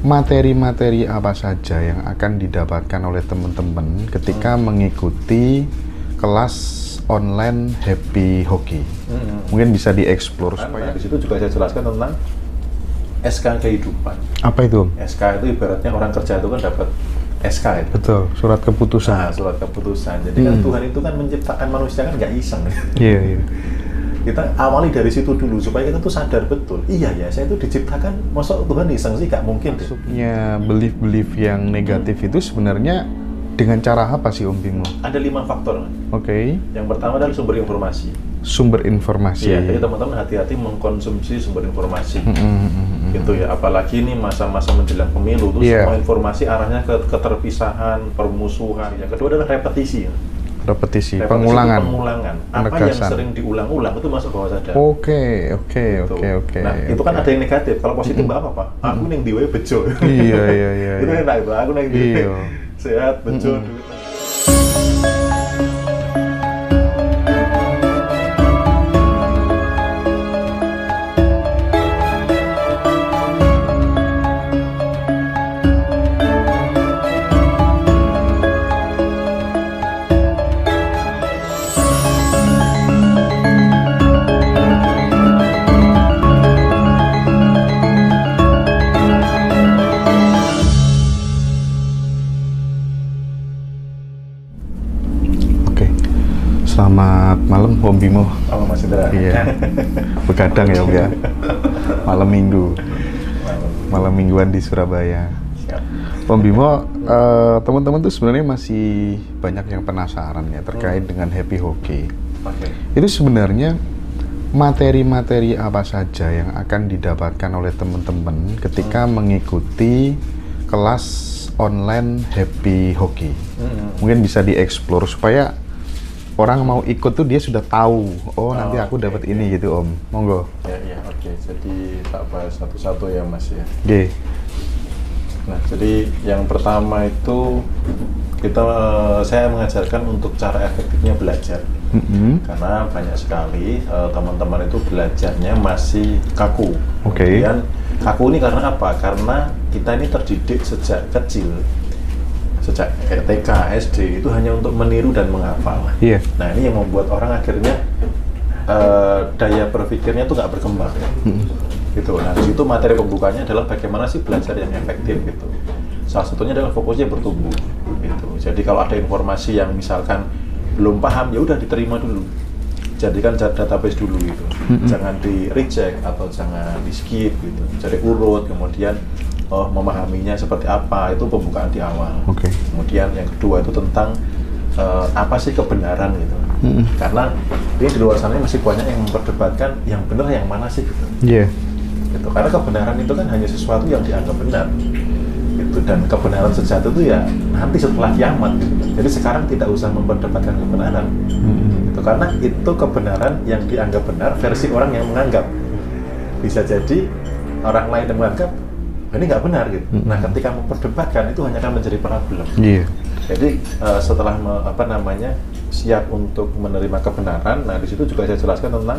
materi-materi apa saja yang akan didapatkan oleh teman-teman ketika mengikuti kelas online Happy Hoki. Mungkin bisa dieksplor supaya di situ juga saya jelaskan tentang SK kehidupan. Apa itu, Om? SK itu ibaratnya orang kerja itu kan dapat SK itu. Betul, surat keputusan. Nah, surat keputusan. Jadi kan Tuhan itu kan menciptakan manusia kan nggak iseng. Iya, iya. Kita awali dari situ dulu supaya kita tuh sadar betul. Iya ya, saya itu diciptakan, masa Tuhan iseng sih? Nggak mungkin. Masuknya belief-belief yang negatif itu sebenarnya dengan cara apa sih, Om Bimo? Ada 5 faktor. Oke. Yang pertama adalah sumber informasi. Sumber informasi. Iya, jadi teman-teman hati-hati mengkonsumsi sumber informasi. Gitu ya, apalagi ini masa-masa menjelang pemilu, terus semua informasi arahnya ke keterpisahan, permusuhan. Yang kedua adalah repetisi. Repetisi, pengulangan. Apa yang sering diulang-ulang itu masuk bawah sadar. Oke. Nah, itu kan ada yang negatif. Kalau positif nggak apa-apa. Aku neng diwe bejo. Iya. Itu enak itu. Aku neng diwe sehat, bejo, duit. Selamat malam, Om Bimo. Oh, Mas Indra. Iya. Begadang ya, Om ya. Malam Minggu. Malam Mingguan di Surabaya. Siap. Om Bimo, teman-teman tuh sebenarnya masih banyak yang penasaran ya terkait dengan Happy Hoki. Oke. Itu sebenarnya materi-materi apa saja yang akan didapatkan oleh teman-teman ketika mengikuti kelas online Happy Hoki. Mungkin bisa dieksplor supaya orang mau ikut tuh dia sudah tahu, nanti aku dapat ini gitu, Om. Monggo. Ya, oke. Jadi tak bahas satu-satu ya, Mas ya. Oke. Nah, jadi yang pertama itu saya mengajarkan untuk cara efektifnya belajar. Karena banyak sekali teman-teman itu belajarnya masih kaku. Oke. Kemudian kaku ini karena apa? Karena kita ini terdidik sejak kecil. Sejak TK, SD itu hanya untuk meniru dan menghafal. Iya. Nah, ini yang membuat orang akhirnya daya berpikirnya tuh nggak berkembang. Gitu. Nah, di situ materi pembukanya adalah bagaimana sih belajar yang efektif gitu. Salah satunya adalah fokusnya bertumbuh. Gitu. Jadi kalau ada informasi yang misalkan belum paham, ya udah diterima dulu. Jadikan database dulu gitu. Jangan di reject atau jangan di skip gitu. Jadi urut, kemudian memahaminya seperti apa, itu pembukaan di awal. Oke. Kemudian yang kedua itu tentang apa sih kebenaran gitu. Karena ini di luar sana masih banyak yang memperdebatkan yang benar yang mana sih gitu. Iya. Gitu. Karena kebenaran itu kan hanya sesuatu yang dianggap benar. Gitu. Dan kebenaran sejati itu ya nanti setelah kiamat gitu. Jadi sekarang tidak usah memperdebatkan kebenaran. Gitu. Karena itu kebenaran yang dianggap benar versi orang yang menganggap. Bisa jadi orang lain yang menganggap ini nggak benar gitu. Nah, ketika memperdebatkan itu hanya akan menjadi problem. Iya. Jadi setelah siap untuk menerima kebenaran, nah di situ juga saya jelaskan tentang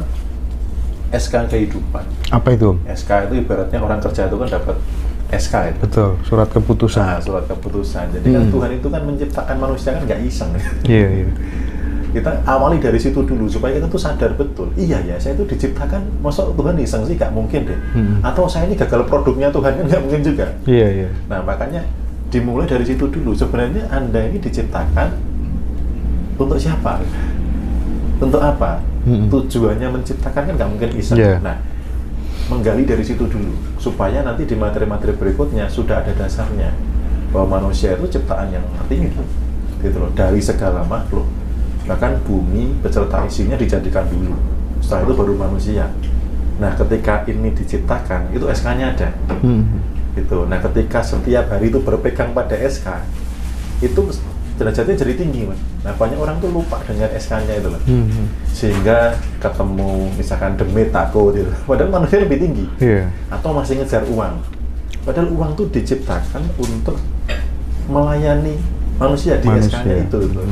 SK kehidupan. Apa itu, Om? SK itu ibaratnya orang kerja itu kan dapat SK itu. Betul, surat keputusan. Nah, surat keputusan. Jadi kan Tuhan itu kan menciptakan manusia kan nggak iseng. Iya. Kita awali dari situ dulu supaya kita tuh sadar betul. Iya ya, saya itu diciptakan, masa Tuhan iseng sih? Nggak mungkin deh. Atau saya ini gagal produknya Tuhan, kan nggak mungkin juga. Iya. Nah, makanya dimulai dari situ dulu. Sebenarnya Anda ini diciptakan untuk siapa? Untuk apa? Tujuannya menciptakan kan nggak mungkin iseng. Yeah. Nah, menggali dari situ dulu supaya nanti di materi-materi berikutnya sudah ada dasarnya bahwa manusia itu ciptaan yang tertinggi gitu loh, dari segala makhluk. Bahkan bumi beserta isinya dijadikan dulu, setelah itu baru manusia. Nah, ketika ini diciptakan, itu SK-nya ada. Gitu. Nah, ketika setiap hari itu berpegang pada SK, itu derajatnya jadi tinggi, Mas. Nah, banyak orang tuh lupa dengan SK-nya itu loh. Sehingga ketemu misalkan demi tako gitu. Padahal manusia lebih tinggi. Atau masih ngejar uang. Padahal uang tuh diciptakan untuk melayani manusia di SK-nya itu.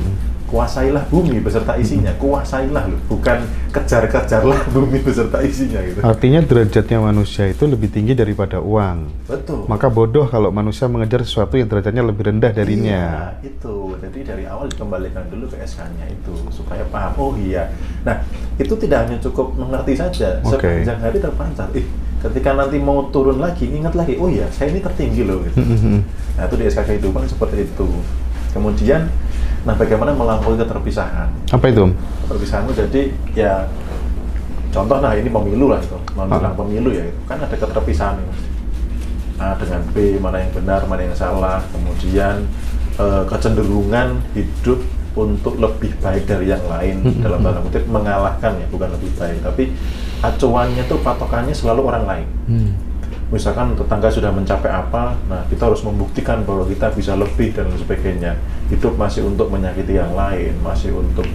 kuasailah bumi beserta isinya, kuasailah loh, bukan kejar-kejarlah bumi beserta isinya gitu. Artinya derajatnya manusia itu lebih tinggi daripada uang. Betul. Maka bodoh kalau manusia mengejar sesuatu yang derajatnya lebih rendah darinya. Iya, itu. Jadi dari awal dikembalikan dulu ke SK-nya itu supaya paham. Oh iya. Nah, itu tidak hanya cukup mengerti saja, sepanjang hari terpancar. Ketika nanti mau turun lagi, ingat lagi, oh iya, saya ini tertinggi loh gitu. Nah, itu di SK kehidupan seperti itu. Kemudian nah, bagaimana melampaui keterpisahan? Apa itu? Keterpisahan itu jadi ya contoh, nah ini pemilu lah itu, menjelang pemilu ya itu kan ada keterpisahan ini. A dengan B, mana yang benar, mana yang salah, kemudian kecenderungan hidup untuk lebih baik dari yang lain, dalam tanda kutip mengalahkan ya, bukan lebih baik, tapi acuannya tuh patokannya selalu orang lain. Misalkan tetangga sudah mencapai apa, nah kita harus membuktikan bahwa kita bisa lebih dan sebagainya. Hidup masih untuk menyakiti yang lain, masih untuk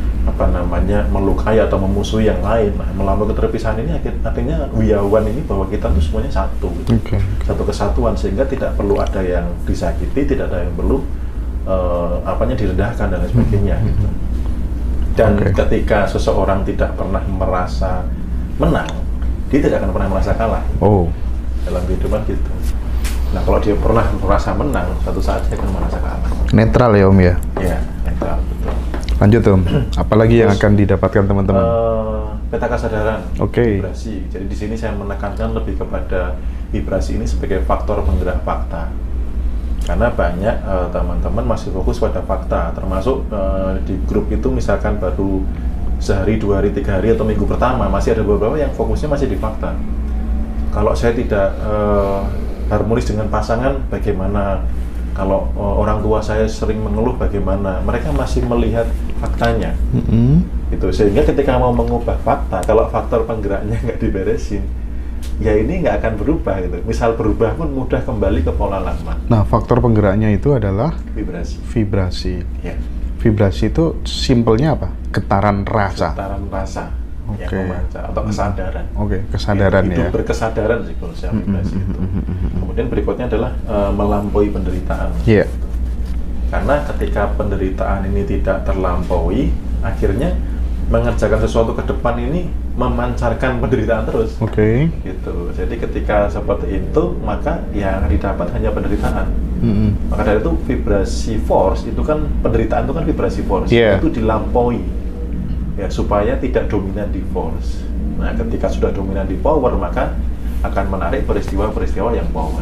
melukai atau memusuhi yang lain. Nah, melalui keterpisahan ini artinya wiawan ini bahwa kita tuh semuanya satu, satu kesatuan, sehingga tidak perlu ada yang disakiti, tidak ada yang perlu direndahkan dan sebagainya. Gitu. Dan ketika seseorang tidak pernah merasa menang, dia tidak akan pernah merasa kalah. Dalam kehidupan gitu. Nah, kalau dia pernah merasa menang, suatu saat dia akan merasa kalah. Netral ya Om ya? Iya, netral, betul. Lanjut Om, apalagi yang akan didapatkan teman-teman? Peta kesadaran, vibrasi. Jadi di sini saya menekankan lebih kepada vibrasi ini sebagai faktor penggerak fakta. Karena banyak teman-teman masih fokus pada fakta, termasuk di grup itu misalkan baru sehari, 2 hari, 3 hari, atau minggu pertama, masih ada beberapa yang fokusnya masih di fakta. Kalau saya tidak harmonis dengan pasangan, bagaimana? Kalau orang tua saya sering mengeluh, bagaimana? Mereka masih melihat faktanya. Gitu. Sehingga ketika mau mengubah fakta, kalau faktor penggeraknya nggak diberesin, ya ini nggak akan berubah. Gitu. Misal berubah pun mudah kembali ke pola lama. Nah, faktor penggeraknya itu adalah vibrasi. Ya. Vibrasi itu simpelnya apa? Getaran rasa. Getaran rasa. Yang memancar atau kesadaran. Kesadaran ya. Hidup berkesadaran sih kalau saya vibrasi itu. Kemudian berikutnya adalah melampaui penderitaan. Gitu. Karena ketika penderitaan ini tidak terlampaui, akhirnya mengerjakan sesuatu ke depan ini memancarkan penderitaan terus. Gitu. Jadi ketika seperti itu, maka yang didapat hanya penderitaan. Maka dari itu vibrasi force itu kan, penderitaan itu kan vibrasi force. Itu dilampaui. Ya, supaya tidak dominan di force. Nah, ketika sudah dominan di power, maka akan menarik peristiwa-peristiwa yang power.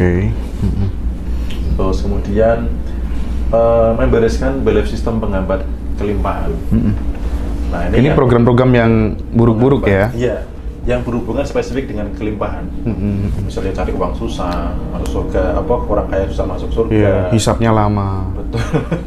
Terus kemudian membereskan belief system penghambat kelimpahan. Nah, ini program-program yang buruk-buruk ya? Iya, yang berhubungan spesifik dengan kelimpahan. Misalnya cari uang susah, masuk surga, orang kaya susah masuk surga. Hisapnya lama. Betul.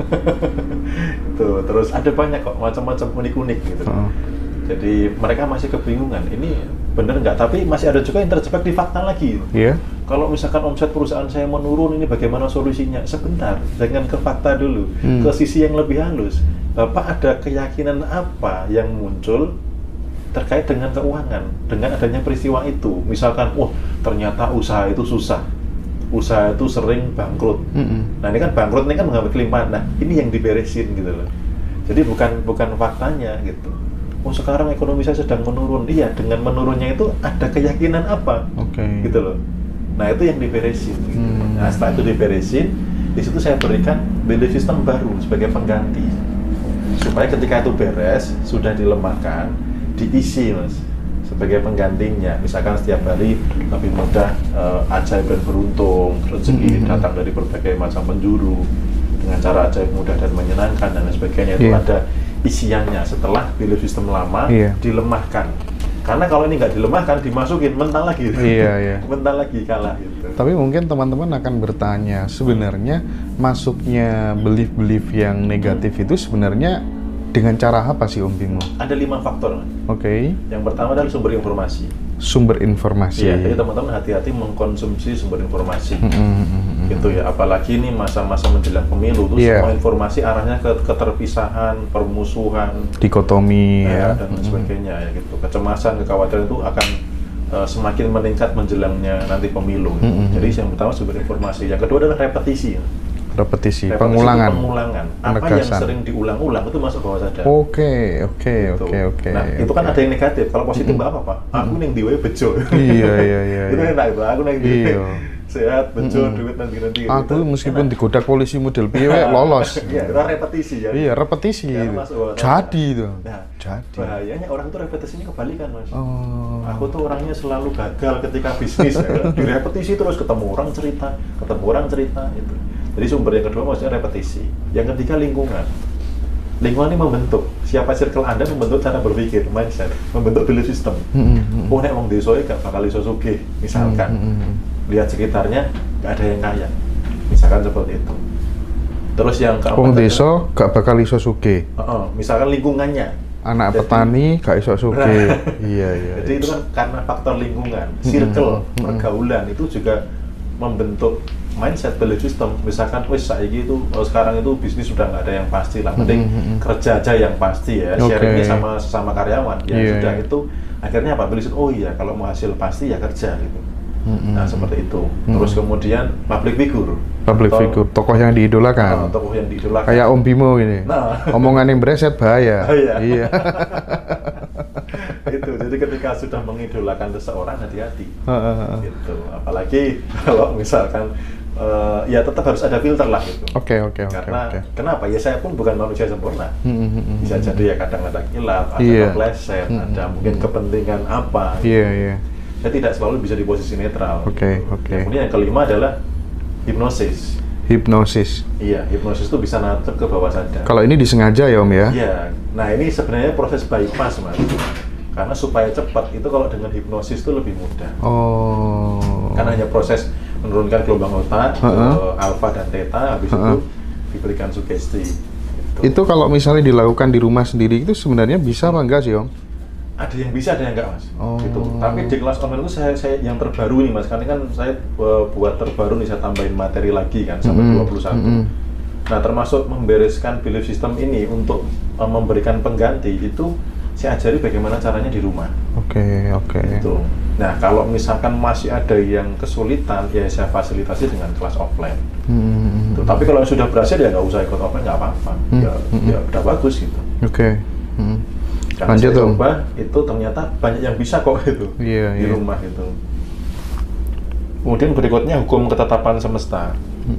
Tuh, terus ada banyak kok macam-macam unik-unik gitu. Jadi mereka masih kebingungan, ini bener nggak? Tapi masih ada juga yang terjebak di fakta lagi. Kalau misalkan omset perusahaan saya menurun, ini bagaimana solusinya? Sebentar, jangan ke fakta dulu, ke sisi yang lebih halus. Bapak ada keyakinan apa yang muncul terkait dengan keuangan, dengan adanya peristiwa itu? Misalkan, ternyata usaha itu susah, usaha itu sering bangkrut. Nah, ini kan bangkrut, ini kan mengambil kelimpahan. Nah, ini yang diberesin gitu loh. Jadi bukan faktanya gitu. Sekarang ekonomi saya sedang menurun. Iya, dengan menurunnya itu ada keyakinan apa? Gitu loh. Nah, itu yang diberesin. Gitu. Nah, setelah itu diberesin, di situ saya berikan belief system baru sebagai pengganti. Supaya ketika itu beres, sudah dilemahkan, diisi Mas, sebagai penggantinya. Misalkan setiap hari lebih mudah, ajaib dan beruntung, rezeki datang dari berbagai macam penjuru dengan cara ajaib, mudah dan menyenangkan dan lain sebagainya. Itu ada isiannya setelah belief system lama dilemahkan. Karena kalau ini nggak dilemahkan, dimasukin mental lagi, mental lagi kalah gitu. Tapi mungkin teman-teman akan bertanya, sebenarnya masuknya belief-belief yang negatif itu sebenarnya dengan cara apa sih Om Bimo? Ada 5 faktor. Yang pertama adalah sumber informasi. Sumber informasi. Iya, jadi teman-teman hati-hati mengkonsumsi sumber informasi. Gitu ya, apalagi ini masa-masa menjelang pemilu tuh semua informasi arahnya ke keterpisahan, permusuhan, dikotomi dan sebagainya ya gitu. Kecemasan, kekhawatiran itu akan semakin meningkat menjelangnya nanti pemilu. Jadi yang pertama sumber informasi. Yang kedua adalah repetisi. Repetisi, Repetisi pengulangan. itu pengulangan. Apa yang Penegasan. sering diulang-ulang itu masuk bawah sadar. Oke. Gitu. Nah, itu kan ada yang negatif. Kalau positif nggak apa-apa. Aku ning diwe bejo. Iya. Itu enak itu. Aku ning diwe Iya. sehat, bejo, duit nanti. Aku meskipun digodak polisi model piye lolos. Iya, itu repetisi ya. Iya, repetisi. Ya, masuk bawah sadar. Jadi itu. Nah, Jadi. bahayanya orang itu repetisinya kebalikan, Mas. Oh. Aku tuh orangnya selalu gagal ketika bisnis ya. Direpetisi terus ketemu orang cerita itu. Jadi sumber yang kedua maksudnya repetisi. Yang ketiga lingkungan. Lingkungan ini membentuk. Siapa circle Anda membentuk cara berpikir, mindset, membentuk belief system. Oh, nek wong desa gak bakal iso sugih, misalkan. Lihat sekitarnya gak ada yang kaya. Misalkan seperti itu. Terus yang keempat, Wong desa gak bakal iso sugih. misalkan lingkungannya. Anak Jadi, petani gak iso sugih. Iya. Jadi itu kan karena faktor lingkungan, circle, pergaulan itu juga membentuk mindset, belief system. Misalkan wis saiki itu sekarang itu bisnis sudah nggak ada yang pasti lah, penting kerja aja yang pasti ya, sharingnya sama sesama karyawan ya. Sudah itu akhirnya apa, belief system, oh iya kalau mau hasil pasti ya kerja gitu. Nah seperti itu. Terus kemudian public figure, tokoh yang diidolakan. Tokoh yang diidolakan kayak Om Bimo ini. Omongan yang bereset bahaya. Iya. Itu jadi ketika sudah mengidolakan seseorang hati-hati gitu. Apalagi kalau misalkan ya tetap harus ada filter lah gitu. Oke. Karena kenapa ya, saya pun bukan manusia sempurna. Bisa jadi ya kadang ada kilap, ada kepleset, ada mungkin kepentingan apa gitu. Iya. Saya tidak selalu bisa di posisi netral. Oke. Kemudian yang kelima adalah hipnosis. Iya, hipnosis itu bisa nancep ke bawah sadar. Kalau ini disengaja ya Om ya? Iya, nah ini sebenarnya proses bypass Mas. Karena supaya cepat itu kalau dengan hipnosis itu lebih mudah. Oh. Karena hanya proses menurunkan gelombang otak, alfa dan theta, habis itu diberikan sugesti. Gitu. Itu kalau misalnya dilakukan di rumah sendiri itu sebenarnya bisa apa enggak sih Om? Ada yang bisa, ada yang enggak Mas. Gitu. Tapi di kelas online itu saya yang terbaru nih Mas, karena kan saya buat terbaru nih, saya tambahin materi lagi kan sampai 21. Nah termasuk membereskan belief system ini untuk memberikan pengganti itu saya ajari bagaimana caranya di rumah. Oke. Gitu. Nah kalau misalkan masih ada yang kesulitan ya saya fasilitasi dengan kelas offline. Gitu. Tapi kalau sudah berhasil ya nggak usah ikut offline, nggak apa-apa. Ya udah bagus gitu. Oke. Karena saya coba itu ternyata banyak yang bisa kok itu di rumah itu. Kemudian berikutnya hukum ketetapan semesta.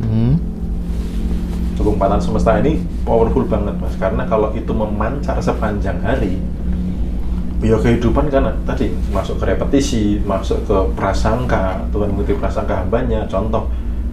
Hukum ketetapan semesta ini powerful banget Mas, karena kalau itu memancar sepanjang hari, ya kehidupan kan tadi masuk ke repetisi, masuk ke prasangka, Tuhan mengikuti prasangka hambanya. Contoh,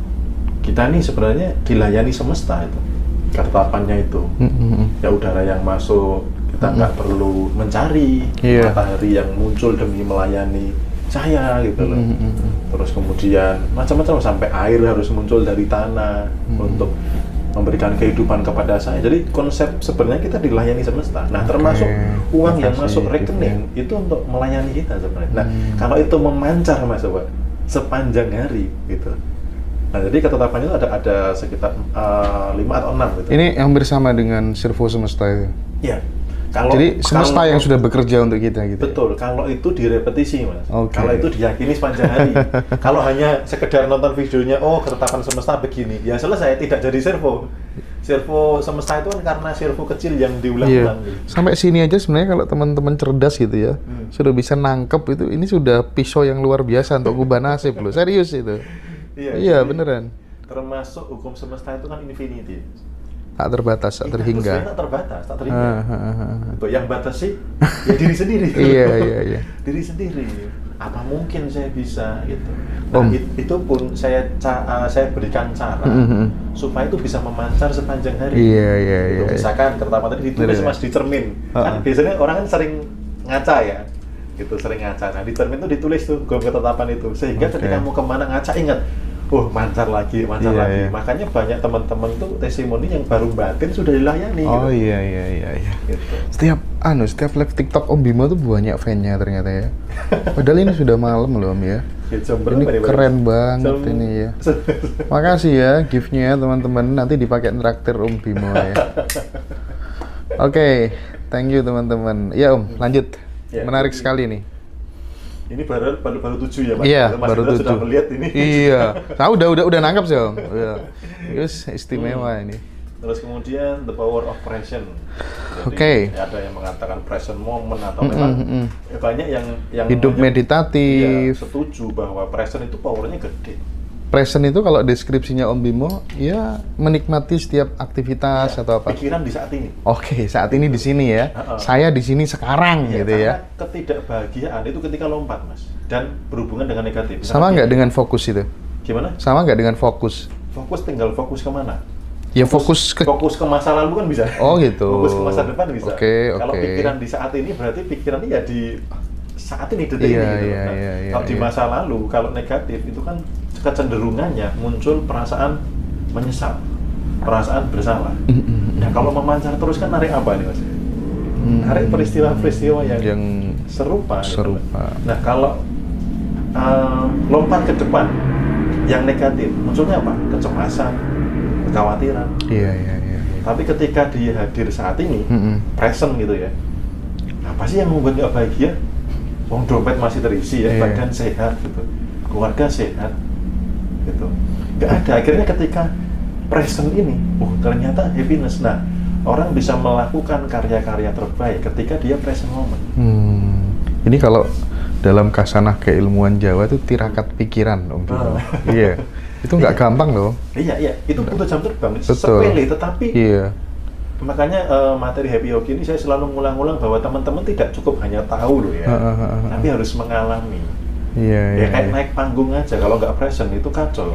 kita nih sebenarnya dilayani semesta itu, ketetapannya itu. Ya udara yang masuk, kita nggak perlu mencari, matahari yang muncul demi melayani saya gitu loh. Terus kemudian macam-macam sampai air harus muncul dari tanah untuk memberikan kehidupan kepada saya. Jadi konsep sebenarnya kita dilayani semesta. Nah termasuk uang yang masuk rekening itu untuk melayani kita sebenarnya. Nah kalau itu memancar Mas Sobat sepanjang hari gitu. Nah jadi ketetapannya itu ada sekitar 5 atau 6 gitu. Ini hampir sama dengan servo semesta itu. Iya. Jadi semesta yang sudah bekerja untuk kita gitu. Betul, kalau itu direpetisi Mas. Kalau itu diyakini sepanjang hari. Kalau hanya sekedar nonton videonya, oh ketetapan semesta begini, ya selesai, tidak jadi servo. Servo semesta itu kan karena servo kecil yang diulang-ulang. Gitu. Sampai sini aja sebenarnya kalau teman-teman cerdas gitu ya, sudah bisa nangkep itu, ini sudah pisau yang luar biasa untuk ubah nasib loh, serius itu. Iya beneran. Termasuk hukum semesta itu kan infinity. Tak terbatas, tak terhingga. Tak terbatas, tak terhingga. Yang batasi ya diri sendiri. Iya. Diri sendiri. Apa mungkin saya bisa gitu. Nah, itu pun saya berikan cara supaya itu bisa memancar sepanjang hari. Iya. Misalkan pertama tadi ditulis Mas di cermin. Kan biasanya orang kan sering ngaca ya. Gitu sering ngaca. Nah, di cermin itu ditulis tuh hukum ketetapan itu. Sehingga ketika mau kemana ngaca ingat. Mancar lagi. Makanya banyak teman-teman tuh testimoni yang baru batin sudah dilayani. Oh gitu. Iya. Gitu. Setiap live TikTok Om Bimo tuh banyak fan-nya ternyata ya. Padahal ini sudah malam loh Om ya. Ini keren banget ini ya. Makasih ya gift-nya teman-teman. Nanti dipakai traktir Om Bimo ya. Oke, thank you teman-teman. Ya Om, lanjut. Menarik sekali nih. Ini baru 7 ya, Mas? Iya, Mas baru Indra 7. sudah melihat ini. Iya. Nah, udah nangkep sih, Om. Iya. Terus istimewa ini. Terus kemudian the power of present. Oke. Ada yang mengatakan present moment atau memang banyak yang hidup meditatif. Iya, setuju bahwa present itu powernya gede. Present itu kalau deskripsinya Om Bimo, ya menikmati setiap aktivitas atau apa. Pikiran di saat ini. Oke, saat ini di sini ya. Saya di sini sekarang gitu ya. Karena ketidakbahagiaan itu ketika lompat, Mas, dan berhubungan dengan negatif. Sama nggak dengan fokus itu? Gimana? Sama nggak dengan fokus? Fokus tinggal fokus kemana? Ya fokus ke masa lalu kan bisa. Oh gitu. Fokus ke masa depan bisa. Oke. Kalau pikiran di saat ini berarti pikirannya ya di saat ini, detik ini gitu. Kalau di masa lalu, kalau negatif itu kan kecenderungannya muncul perasaan menyesal, perasaan bersalah. Nah kalau memancar terus kan narik apa nih, Mas? Narik peristiwa-peristiwa yang serupa. Gitu. Nah kalau lompat ke depan yang negatif, munculnya apa? Kecemasan, kekhawatiran. Iya. Tapi ketika dia hadir saat ini, present gitu ya, apa sih yang membuat nggak bahagia? Wong dompet masih terisi ya, badan sehat gitu, keluarga sehat gitu. Nggak ada. Akhirnya ketika present ini, ternyata happiness. Nah, orang bisa melakukan karya-karya terbaik ketika dia present moment. Ini kalau dalam kasanah keilmuan Jawa itu tirakat pikiran, Om Bimo. Iya. Itu nggak gampang loh. Iya. Itu butuh jam terbang. Sepele, tetapi makanya materi Happy Hoki ini saya selalu ngulang-ngulang bahwa teman-teman tidak cukup hanya tahu loh ya, tapi harus mengalami. Iya. Kayak naik panggung aja, kalau nggak present itu kacau.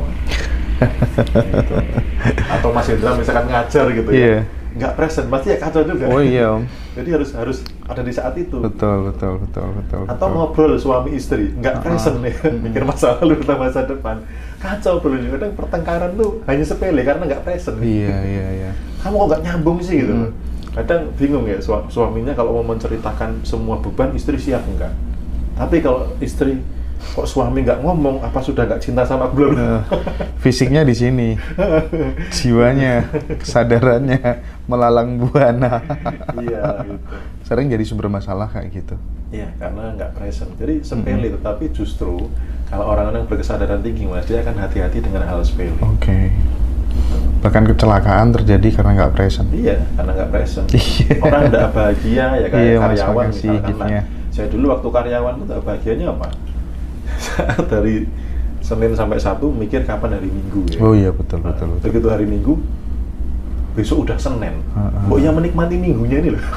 Gitu. Atau Mas Indra misalkan ngajar gitu ya, nggak present pasti ya kacau juga. Oh iya, Om. Jadi harus ada di saat itu. Betul. Atau ngobrol suami istri, nggak present nih, mikir masa lalu atau masa depan, kacau belum. Kadang pertengkaran tuh hanya sepele karena nggak present. Iya. Kamu kok nggak nyambung sih gitu. Kadang bingung ya suaminya kalau mau menceritakan semua beban, istri siap enggak. Tapi kalau istri kok suami nggak ngomong, apa sudah nggak cinta sama aku belum? Fisiknya di sini, jiwanya, kesadarannya melalang buana. Iya, gitu. Sering jadi sumber masalah kayak gitu. Iya, karena nggak present. Jadi sepele, tetapi justru kalau orang-orang berkesadaran tinggi, Mas, dia akan hati-hati dengan hal sepele. Oke. Bahkan kecelakaan terjadi karena nggak present. Iya, karena nggak present. Orang nggak bahagia ya kayak karyawan misalkan. Saya dulu waktu karyawan tuh nggak bahagianya apa? Dari Senin sampai Sabtu mikir kapan hari Minggu ya. Oh iya betul. Begitu hari Minggu, besok udah Senin. Ya menikmati minggunya ini loh.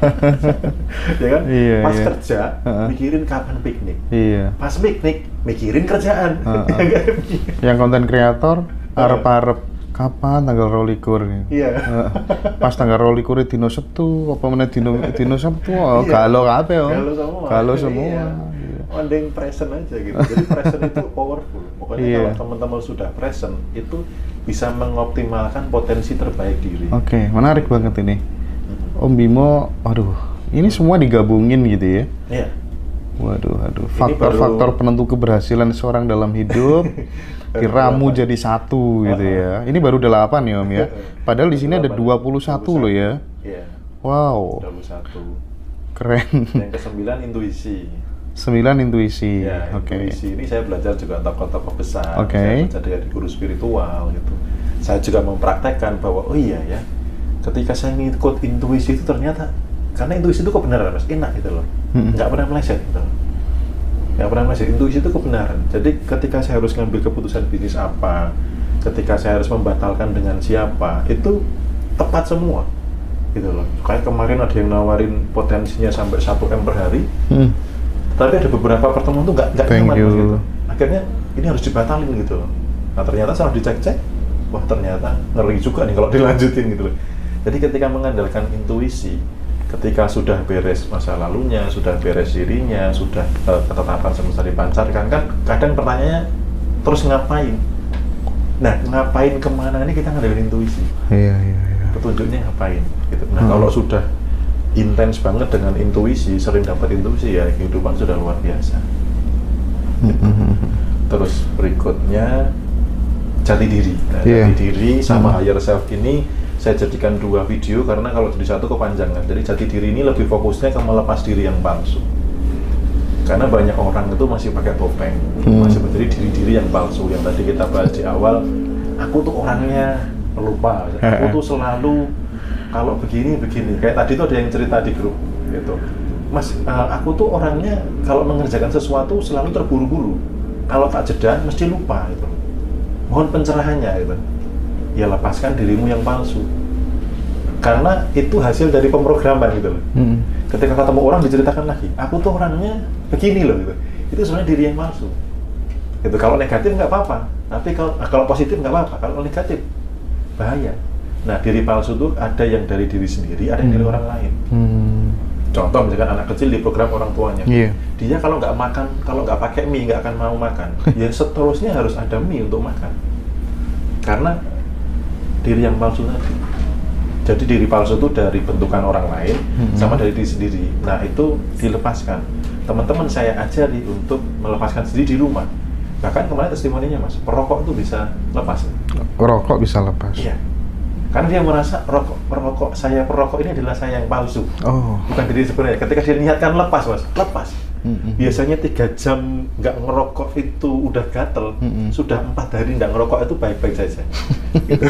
Ya kan? Pas kerja mikirin kapan piknik. Iya. Pas piknik mikirin kerjaan. Yang konten kreator arep-arep kapan tanggal 22 Iya. Pas tanggal 22 dino Sabtu apa meneh dino Sabtu galau kabeh. Galau semua. Mending present aja gitu. Jadi present itu powerful. Pokoknya kalau teman-teman sudah present itu bisa mengoptimalkan potensi terbaik diri. Oke, menarik banget ini. Om Bimo, ini semua digabungin gitu ya? Iya. Waduh. Faktor-faktor penentu keberhasilan seorang dalam hidup diramu jadi satu gitu ya. Ini baru 8 ya, Om ya. Padahal di sini ada 21 loh ya. Iya. Wow. 21. Keren. Yang ke-9 intuisi. 9 intuisi. Ya, intuisi ini saya belajar juga tokoh-tokoh besar. Saya belajar dari guru spiritual gitu. Saya juga mempraktekkan bahwa ketika saya ngikut intuisi itu ternyata karena intuisi itu kebenaran, Mas, enak gitu loh. Nggak pernah meleset gitu. Nggak pernah meleset. Intuisi itu kebenaran. Jadi ketika saya harus ngambil keputusan bisnis apa, ketika saya harus membatalkan dengan siapa, itu tepat semua. Gitu loh. Kayak kemarin ada yang nawarin potensinya sampai 1M per hari. Tapi ada beberapa pertemuan tuh nggak nyaman gitu. Akhirnya ini harus dibatalin gitu loh. Nah ternyata setelah dicek-cek, wah ternyata ngeri juga nih kalau dilanjutin gitu loh. Jadi ketika mengandalkan intuisi, ketika sudah beres masa lalunya, sudah beres dirinya, sudah ketetapan semesta dipancarkan, kan kadang pertanyaannya terus ngapain? Nah ngapain kemana ini kita ngandalkan intuisi. Iya. Petunjuknya ngapain? Gitu. Nah kalau sudah intens banget dengan intuisi, sering dapat intuisi ya kehidupan sudah luar biasa. Terus berikutnya jati diri. Nah, jati diri sama higher self ini saya jadikan 2 video karena kalau jadi satu kepanjangan. Jadi jati diri ini lebih fokusnya ke melepas diri yang palsu. Karena banyak orang itu masih pakai topeng, masih menjadi diri-diri yang palsu. Yang tadi kita bahas di awal, aku tuh orangnya pelupa, aku tuh selalu kalau begini. Kayak tadi tuh ada yang cerita di grup gitu. Mas, aku tuh orangnya kalau mengerjakan sesuatu selalu terburu-buru. Kalau tak jeda mesti lupa gitu. Mohon pencerahannya gitu. Ya lepaskan dirimu yang palsu. Karena itu hasil dari pemrograman gitu loh. Ketika ketemu orang diceritakan lagi, aku tuh orangnya begini loh gitu. Itu sebenarnya diri yang palsu. Gitu. Kalau negatif nggak apa-apa, tapi kalau positif nggak apa-apa. Kalau negatif bahaya. Nah, diri palsu tuh ada yang dari diri sendiri, ada yang dari orang lain. Contoh misalkan anak kecil diprogram orang tuanya, dia kalau nggak makan, kalau nggak pakai mie nggak akan mau makan. Ya seterusnya harus ada mie untuk makan. Karena diri yang palsu tadi. Jadi diri palsu itu dari bentukan orang lain sama dari diri sendiri. Nah itu dilepaskan. Teman-teman saya ajari untuk melepaskan sendiri di rumah. Bahkan kemarin testimoninya Mas, perokok itu bisa lepas. Perokok bisa lepas? Iya. Karena dia merasa perokok ini adalah saya yang palsu. Bukan diri sebenarnya. Ketika dia niatkan lepas Mas, lepas. Biasanya 3 jam nggak ngerokok itu udah gatel, sudah 4 hari nggak ngerokok itu baik-baik saja. Gitu.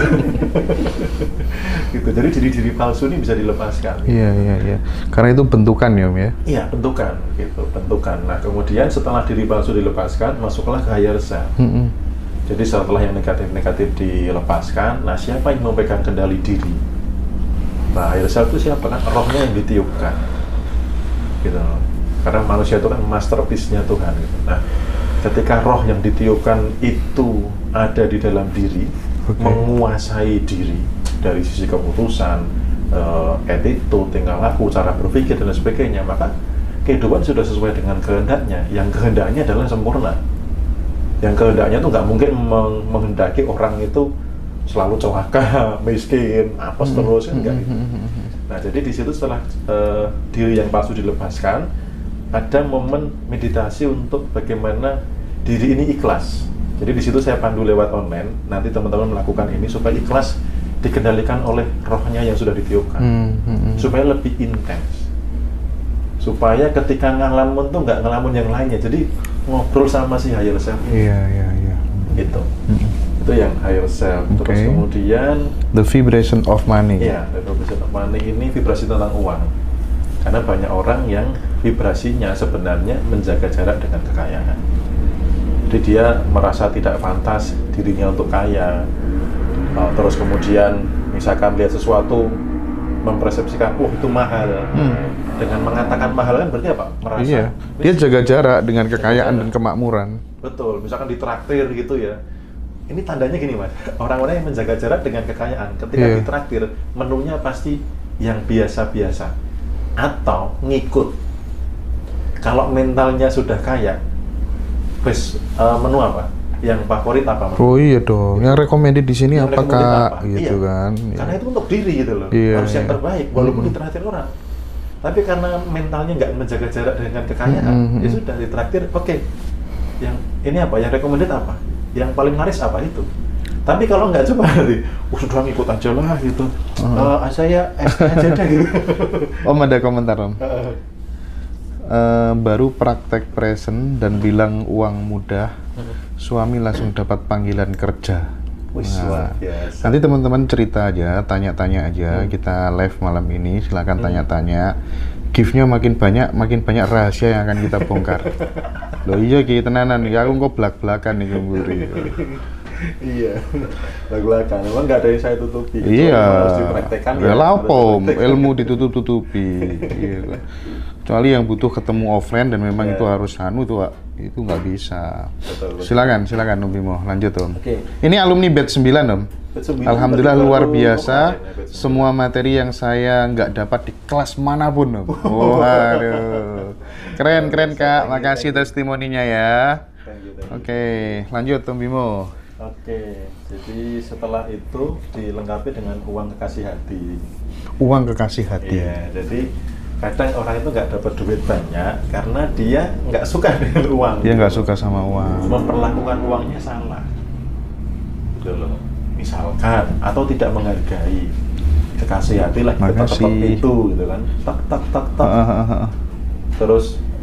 Gitu. Jadi diri-diri palsu ini bisa dilepaskan. Iya. Karena itu bentukan ya Om ya? Iya, bentukan. Gitu, bentukan. Nah kemudian setelah diri palsu dilepaskan, masuklah ke higher self. Jadi setelah yang negatif-negatif dilepaskan, nah siapa yang memegang kendali diri? Nah higher self itu siapa? Kan rohnya yang ditiupkan. Gitu. Karena manusia itu kan masterpiece-nya Tuhan gitu. Nah, ketika roh yang ditiupkan itu ada di dalam diri, menguasai diri dari sisi keputusan, attitude, tingkah laku, cara berpikir dan sebagainya, maka kehidupan sudah sesuai dengan kehendaknya. Yang kehendaknya adalah sempurna. Yang kehendaknya itu nggak mungkin menghendaki orang itu selalu celaka, miskin, apes terus, kan enggak gitu. Nah, jadi di situ setelah diri yang palsu dilepaskan, ada momen meditasi untuk bagaimana diri ini ikhlas. Jadi di situ saya pandu lewat online. Nanti teman-teman melakukan ini supaya ikhlas dikendalikan oleh rohnya yang sudah ditiupkan, supaya lebih intens. Supaya ketika ngalamun tuh nggak ngalamun yang lainnya. Jadi ngobrol sama si higher self. Iya. Gitu. Itu yang higher self. Terus kemudian the vibration of money. Iya, the vibration of money ini vibrasi tentang uang. Karena banyak orang yang vibrasinya sebenarnya menjaga jarak dengan kekayaan. Jadi dia merasa tidak pantas dirinya untuk kaya. Terus kemudian misalkan lihat sesuatu, mempersepsikan, itu mahal. Dengan mengatakan mahal kan berarti apa? Merasa. Dia jaga jarak dengan kekayaan dan kemakmuran. Betul, misalkan ditraktir gitu ya. Ini tandanya gini Mas, orang-orang yang menjaga jarak dengan kekayaan, ketika ditraktir, menunya pasti yang biasa-biasa. Atau ngikut. Kalau mentalnya sudah kaya, menu apa? Yang favorit apa? Oh iya dong. Yang recommended di sini apa Kak? Gitu kan. Karena itu untuk diri gitu loh. Harus yang terbaik, walaupun ditraktir orang. Tapi karena mentalnya nggak menjaga jarak dengan kekayaan, ya sudah ditraktir. Oke. Yang ini apa? Yang recommended apa? Yang paling laris apa itu? Tapi kalau nggak coba nanti, sudah ngikut aja lah gitu. Saya aja deh gitu. Om ada komentar Om. Baru praktek present dan bilang uang mudah, suami langsung dapat panggilan kerja. Nanti teman-teman cerita aja, tanya-tanya aja. Kita live malam ini, silakan tanya-tanya. Gift-nya makin banyak rahasia yang akan kita bongkar. Loh iya Ki, tenanan, ya aku kok belak-belakan nih Mburi. Iya, belak-belakan. Memang nggak ada yang saya tutupi. Iya, harus dipraktekkan. Ilmu ditutup-tutupi. Iya. Kecuali yang butuh ketemu offline dan memang itu harus itu nggak bisa. Betul. Silakan Om Bimo, lanjut Om. Ini alumni batch 9 Om. Alhamdulillah luar biasa. Semua materi yang saya nggak dapat di kelas manapun Om. Waduh, keren Kak. Makasih testimoninya ya. Oke, lanjut Om Bimo. Jadi setelah itu dilengkapi dengan uang kekasih hati. Uang kekasih hati. Iya, jadi kadang orang itu nggak dapat duit banyak karena dia nggak suka dengan uang. Dia nggak suka sama uang. Memperlakukan uangnya salah. Gitu loh. Misalkan atau tidak menghargai. Kekasih hati lah kita tetap itu gitu kan. Tak. Terus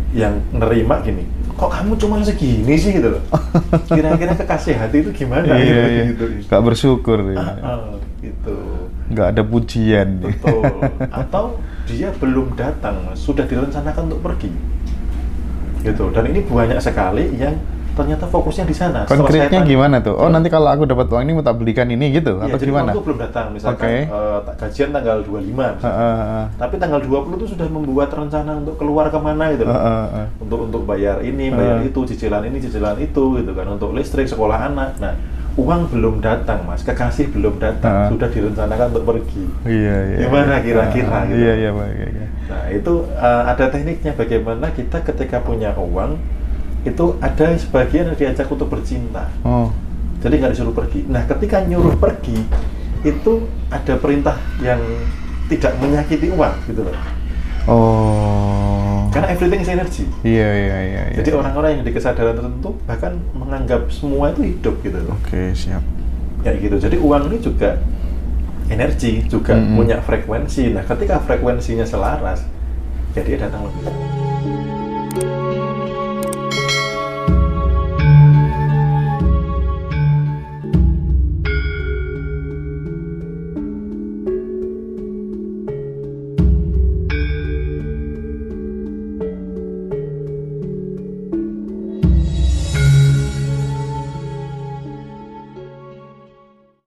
yang nerima gini, kok kamu cuma segini sih gitu loh. Kira-kira kekasih hati itu gimana Iya. gitu. Gak bersyukur ya. Gitu. Gak ada pujian. Betul. Atau dia belum datang, Mas, sudah direncanakan untuk pergi. Gitu. Dan ini banyak sekali yang ternyata fokusnya di sana. Konkretnya gimana tuh? Oh, nanti kalau aku dapat uang ini mau tak belikan ini gitu? Iya, Atau jadi gimana? waktu belum datang, misalkan gajian tanggal 25 misalkan. Tapi tanggal 20 itu sudah membuat rencana untuk keluar kemana gitu loh. Untuk bayar ini, bayar itu, cicilan ini, cicilan itu gitu kan, untuk listrik, sekolah anak. Nah, uang belum datang, Mas, kekasih belum datang, sudah direncanakan untuk pergi. Iya. Gimana kira-kira gitu. Iya. Nah, itu ada tekniknya bagaimana kita ketika punya uang itu ada sebagian yang diajak untuk bercinta. Jadi nggak disuruh pergi. Nah, ketika nyuruh pergi itu ada perintah yang tidak menyakiti uang gitu loh. Karena everything is energy. Iya. Jadi orang-orang yang di kesadaran tertentu bahkan menganggap semua itu hidup gitu loh. Oke, siap. Kayak gitu. Jadi uang ini juga energi, juga punya frekuensi. Nah, ketika frekuensinya selaras, jadi dia datang lebih.